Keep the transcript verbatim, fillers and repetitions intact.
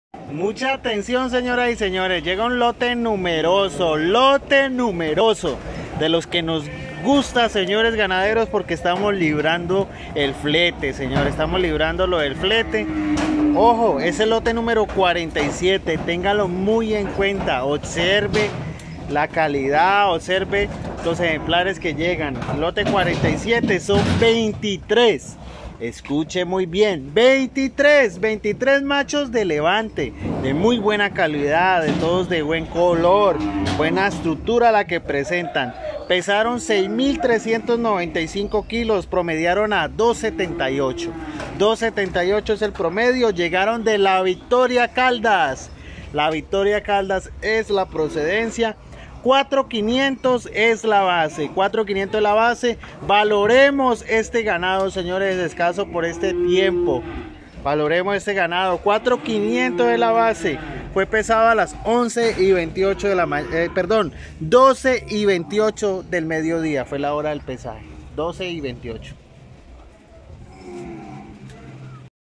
Mucha atención, señoras y señores, llega un lote numeroso, lote numeroso, de los que nos gusta, señores ganaderos, porque estamos librando el flete, señores, estamos librando lo del flete. Ojo, es el lote número cuarenta y siete, téngalo muy en cuenta, observe la calidad, observe los ejemplares que llegan. El lote cuarenta y siete son veintitrés. Escuche muy bien, veintitrés, veintitrés machos de levante, de muy buena calidad, de todos de buen color, buena estructura la que presentan. Pesaron seis mil trescientos noventa y cinco kilos, promediaron a dos setenta y ocho. dos setenta y ocho es el promedio, llegaron de la Victoria Caldas. La Victoria Caldas es la procedencia. cuatro quinientos es la base, cuatro quinientos es la base. Valoremos este ganado, señores, escaso por este tiempo. Valoremos este ganado, cuatro quinientos es la base. Fue pesado a las once y veintiocho de la mañana, eh, perdón, doce y veintiocho del mediodía, fue la hora del pesaje, doce y veintiocho.